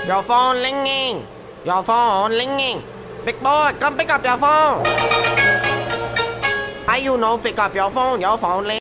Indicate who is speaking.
Speaker 1: Your phone ringing. Your phone ringing. Big boy, come pick up your phone. I you know pick up your phone ring.